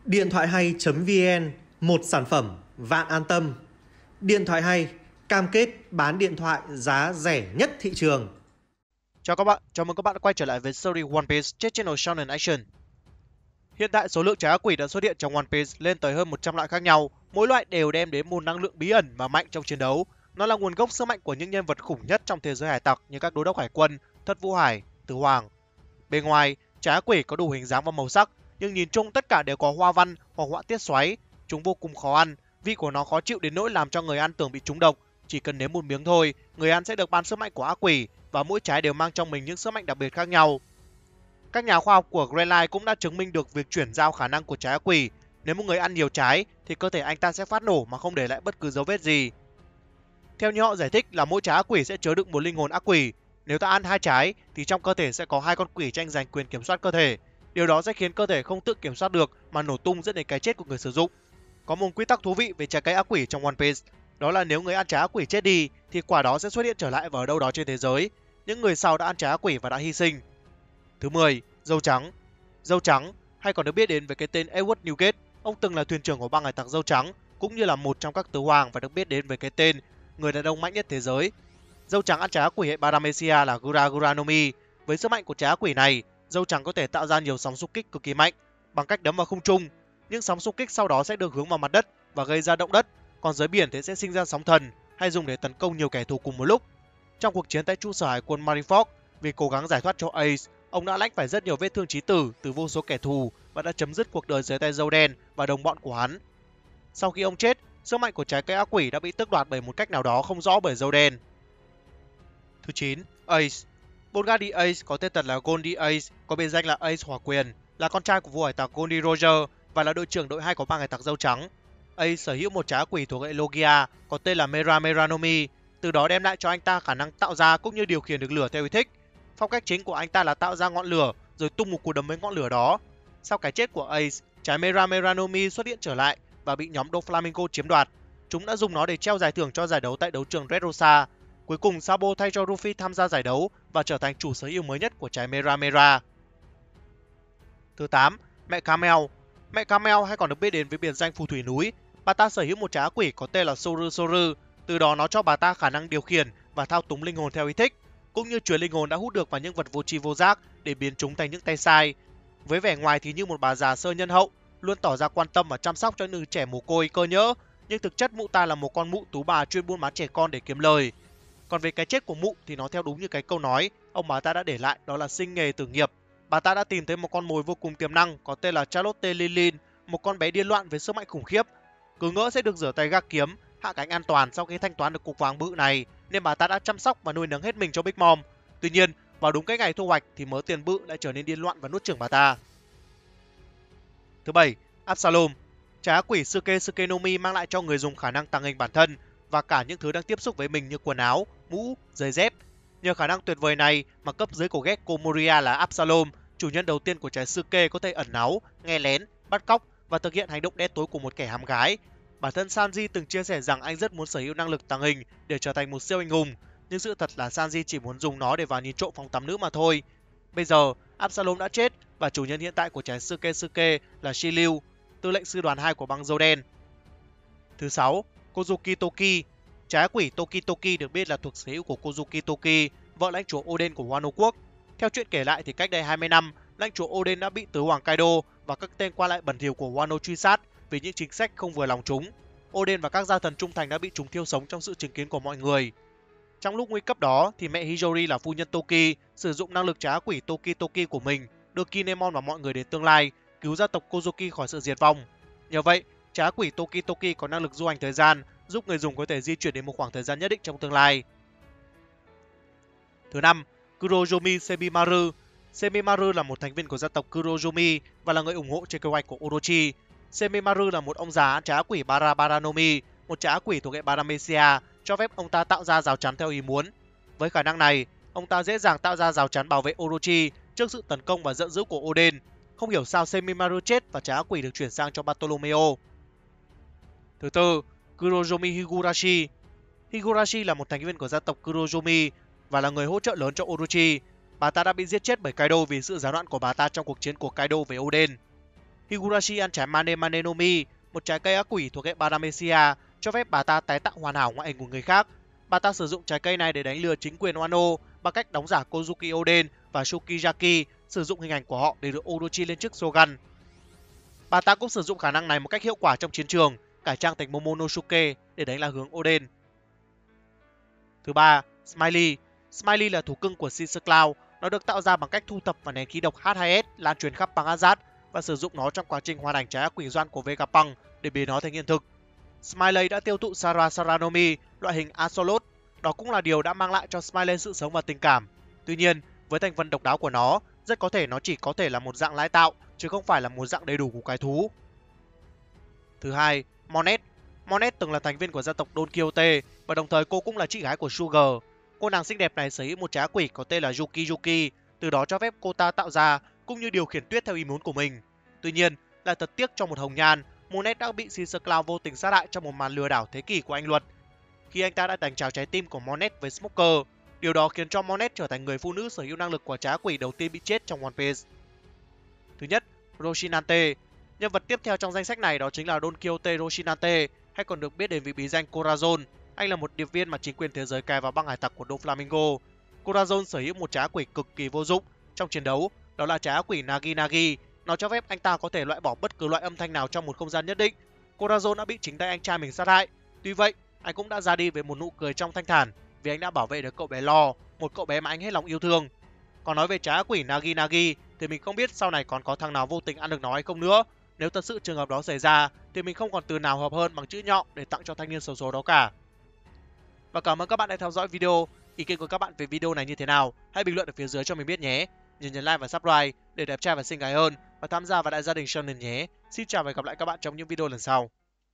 Điện thoại hay.vn, một sản phẩm, vạn an tâm. Điện thoại hay, cam kết bán điện thoại giá rẻ nhất thị trường. Chào các bạn, chào mừng các bạn đã quay trở lại với series One Piece trên channel Shonen Action. Hiện tại số lượng trái ác quỷ đã xuất hiện trong One Piece lên tới hơn 100 loại khác nhau, mỗi loại đều đem đến một năng lượng bí ẩn và mạnh trong chiến đấu. Nó là nguồn gốc sức mạnh của những nhân vật khủng nhất trong thế giới hải tặc như các đô đốc hải quân, Thất Vũ Hải, Tử Hoàng. Bên ngoài, trái ác quỷ có đủ hình dáng và màu sắc, nhưng nhìn chung tất cả đều có hoa văn hoặc họa tiết xoáy. Chúng vô cùng khó ăn, vị của nó khó chịu đến nỗi làm cho người ăn tưởng bị trúng độc. Chỉ cần nếm một miếng thôi, người ăn sẽ được ban sức mạnh của ác quỷ và mỗi trái đều mang trong mình những sức mạnh đặc biệt khác nhau. Các nhà khoa học của Grand Line cũng đã chứng minh được việc chuyển giao khả năng của trái ác quỷ. Nếu một người ăn nhiều trái thì cơ thể anh ta sẽ phát nổ mà không để lại bất cứ dấu vết gì. Theo như họ giải thích là mỗi trái ác quỷ sẽ chứa đựng một linh hồn ác quỷ. Nếu ta ăn 2 trái thì trong cơ thể sẽ có 2 con quỷ tranh giành quyền kiểm soát cơ thể. Điều đó sẽ khiến cơ thể không tự kiểm soát được mà nổ tung dẫn đến cái chết của người sử dụng. Có một quy tắc thú vị về trái cây ác quỷ trong One Piece, đó là nếu người ăn trái ác quỷ chết đi thì quả đó sẽ xuất hiện trở lại ở đâu đó trên thế giới. Những người sau đã ăn trái ác quỷ và đã hy sinh. Thứ 10, dâu trắng. Dâu trắng, hay còn được biết đến với cái tên Edward Newgate, ông từng là thuyền trưởng của băng hải tặc dâu trắng, cũng như là một trong các tứ hoàng và được biết đến với cái tên người đàn ông mạnh nhất thế giới. Dâu trắng ăn trái ác quỷ hệ Paramecia là Gura Gura no Mi. Với sức mạnh của trái ác quỷ này, dâu trắng có thể tạo ra nhiều sóng xung kích cực kỳ mạnh bằng cách đấm vào không trung. Những sóng xung kích sau đó sẽ được hướng vào mặt đất và gây ra động đất, còn dưới biển thì sẽ sinh ra sóng thần hay dùng để tấn công nhiều kẻ thù cùng một lúc. Trong cuộc chiến tại trụ sở hải quân Marineford, vì cố gắng giải thoát cho Ace, ông đã lãnh phải rất nhiều vết thương chí tử từ vô số kẻ thù và đã chấm dứt cuộc đời dưới tay dâu đen và đồng bọn của hắn. Sau khi ông chết, sức mạnh của trái cây ác quỷ đã bị tước đoạt bởi một cách nào đó không rõ bởi dâu đen. Thứ 9, Ace. Bongadi Ace có tên thật là Goldie Ace, có biệt danh là Ace Hỏa Quyền, là con trai của vua hải tặc Goldie Roger và là đội trưởng đội 2 của bang hải tặc dâu trắng. Ace sở hữu một trái ác quỷ thuộc hệ Logia có tên là Mera Mera no Mi, từ đó đem lại cho anh ta khả năng tạo ra cũng như điều khiển được lửa theo ý thích. Phong cách chính của anh ta là tạo ra ngọn lửa rồi tung một cú đấm với ngọn lửa đó. Sau cái chết của Ace, trái Mera Mera no Mi xuất hiện trở lại và bị nhóm Doflamingo chiếm đoạt. Chúng đã dùng nó để treo giải thưởng cho giải đấu tại đấu trường Dressrosa. Cuối cùng Sabo thay cho Luffy tham gia giải đấu và trở thành chủ sở hữu mới nhất của trái Mera Mera. Thứ 8, mẹ Camel. Mẹ Camel hay còn được biết đến với biệt danh phù thủy núi. Bà ta sở hữu một trái ác quỷ có tên là Soru Soru, từ đó nó cho bà ta khả năng điều khiển và thao túng linh hồn theo ý thích, cũng như truyền linh hồn đã hút được vào những vật vô tri vô giác để biến chúng thành những tay sai. Với vẻ ngoài thì như một bà già sơ nhân hậu, luôn tỏ ra quan tâm và chăm sóc cho những trẻ mồ côi cơ nhỡ, nhưng thực chất mụ ta là một con mụ tú bà chuyên buôn bán trẻ con để kiếm lời. Còn về cái chết của mụ thì nó theo đúng như cái câu nói ông bà ta đã để lại, đó là sinh nghề tử nghiệp. Bà ta đã tìm thấy một con mồi vô cùng tiềm năng có tên là Charlotte Lilin, một con bé điên loạn với sức mạnh khủng khiếp. Cứ ngỡ sẽ được rửa tay gác kiếm, hạ cánh an toàn sau khi thanh toán được cục vàng bự này, nên bà ta đã chăm sóc và nuôi nấng hết mình cho Big Mom. Tuy nhiên, vào đúng cái ngày thu hoạch thì mớ tiền bự lại trở nên điên loạn và nuốt chửng bà ta. Thứ 7, Absalom. Trái ác quỷ Suke Tsukenomi mang lại cho người dùng khả năng tàng hình bản thân và cả những thứ đang tiếp xúc với mình như quần áo, mũ, giày dép. Nhờ khả năng tuyệt vời này mà cấp dưới của Gekko Moria là Absalom, chủ nhân đầu tiên của trái Suke, có thể ẩn náu, nghe lén, bắt cóc và thực hiện hành động đen tối của một kẻ hám gái. Bản thân Sanji từng chia sẻ rằng anh rất muốn sở hữu năng lực tàng hình để trở thành một siêu anh hùng, nhưng sự thật là Sanji chỉ muốn dùng nó để vào nhìn trộm phòng tắm nữ mà thôi. Bây giờ, Absalom đã chết và chủ nhân hiện tại của trái Suke Suke là Shiryu, tư lệnh sư đoàn 2 của băng dâu đen. Thứ 6, Kozuki Toki. Trái quỷ Toki Toki được biết là thuộc sở hữu của Kozuki Toki, vợ lãnh chúa Oden của Wano quốc. Theo chuyện kể lại thì cách đây 20 năm, lãnh chúa Oden đã bị tứ hoàng Kaido và các tên qua lại bẩn thỉu của Wano truy sát vì những chính sách không vừa lòng chúng. Oden và các gia thần trung thành đã bị chúng thiêu sống trong sự chứng kiến của mọi người. Trong lúc nguy cấp đó thì mẹ Hiyori là phu nhân Toki sử dụng năng lực trái quỷ Toki Toki của mình đưa Kinemon và mọi người đến tương lai, cứu gia tộc Kozuki khỏi sự diệt vong. Nhờ vậy, trái quỷ Toki Toki có năng lực du hành thời gian, giúp người dùng có thể di chuyển đến một khoảng thời gian nhất định trong tương lai. Thứ 5, Kuroyomi Semimaru. Semimaru là một thành viên của gia tộc Kuroyomi và là người ủng hộ trên kế hoạch của Orochi. Semimaru là một ông già ăn trái ác quỷ Barabaranomi, một trái ác quỷ thuộc hệ Paramecia, cho phép ông ta tạo ra rào chắn theo ý muốn. Với khả năng này, ông ta dễ dàng tạo ra rào chắn bảo vệ Orochi trước sự tấn công và giận dữ của Oden. Không hiểu sao Semimaru chết và trái ác quỷ được chuyển sang cho Bartolomeo. Thứ tư, Kuroyomi Higurashi. Higurashi là một thành viên của gia tộc Kuroyomi và là người hỗ trợ lớn cho Orochi. Bà ta đã bị giết chết bởi Kaido vì sự gián đoạn của bà ta trong cuộc chiến của Kaido với Oden. Higurashi ăn trái Mane Mane no Mi, một trái cây ác quỷ thuộc hệ Paramecia, cho phép bà ta tái tạo hoàn hảo ngoại hình của người khác. Bà ta sử dụng trái cây này để đánh lừa chính quyền Wano bằng cách đóng giả Kozuki Oden và Shukijaki, sử dụng hình ảnh của họ để đưa Orochi lên chức Shogun. Bà ta cũng sử dụng khả năng này một cách hiệu quả trong chiến trường, cải trang thành Momonosuke để đánh lạc hướng Oden. Thứ ba, Smiley. Smiley là thú cưng của Caesar Cloud. Nó được tạo ra bằng cách thu thập và nén khí độc H2S lan truyền khắp băng Azad và sử dụng nó trong quá trình hoàn thành trái ác quỷ doan của Vegapunk để biến nó thành hiện thực. Smiley đã tiêu thụ Sara Saranomi, loại hình Axolotl. Đó cũng là điều đã mang lại cho Smiley sự sống và tình cảm. Tuy nhiên, với thành phần độc đáo của nó, rất có thể nó chỉ có thể là một dạng lai tạo, chứ không phải là một dạng đầy đủ của cái thú. Thứ hai, Monet. Monet từng là thành viên của gia tộc Don Quixote và đồng thời cô cũng là chị gái của Sugar. Cô nàng xinh đẹp này sở hữu một trái ác quỷ có tên là Yuki Yuki, từ đó cho phép cô ta tạo ra cũng như điều khiển tuyết theo ý muốn của mình. Tuy nhiên, lại thật tiếc cho một hồng nhan, Monet đã bị Caesar Cloud vô tình sát hại trong một màn lừa đảo thế kỷ của anh Luật, khi anh ta đã đánh tráo trái tim của Monet với Smoker. Điều đó khiến cho Monet trở thành người phụ nữ sở hữu năng lực của trái ác quỷ đầu tiên bị chết trong One Piece. Thứ nhất, Roshinante. Nhân vật tiếp theo trong danh sách này đó chính là Don Quixote Roshinante, hay còn được biết đến với bí danh Corazon. Anh là một điệp viên mà chính quyền thế giới cài vào băng hải tặc của Doflamingo. Corazon sở hữu một trái ác quỷ cực kỳ vô dụng trong chiến đấu, đó là trái ác quỷ Nagi Nagi. Nó cho phép anh ta có thể loại bỏ bất cứ loại âm thanh nào trong một không gian nhất định. Corazon đã bị chính tay anh trai mình sát hại. Tuy vậy, anh cũng đã ra đi với một nụ cười trong thanh thản vì anh đã bảo vệ được cậu bé Lo, một cậu bé mà anh hết lòng yêu thương. Còn nói về trái ác quỷ Nagi Nagi thì mình không biết sau này còn có thằng nào vô tình ăn được nó hay không nữa. Nếu thật sự trường hợp đó xảy ra thì mình không còn từ nào hợp hơn bằng chữ nhọ để tặng cho thanh niên xấu số đó cả. Và cảm ơn các bạn đã theo dõi video. Ý kiến của các bạn về video này như thế nào? Hãy bình luận ở phía dưới cho mình biết nhé. Nhấn like và subscribe để đẹp trai và xinh gái hơn và tham gia vào đại gia đình Shonen nhé. Xin chào và hẹn gặp lại các bạn trong những video lần sau.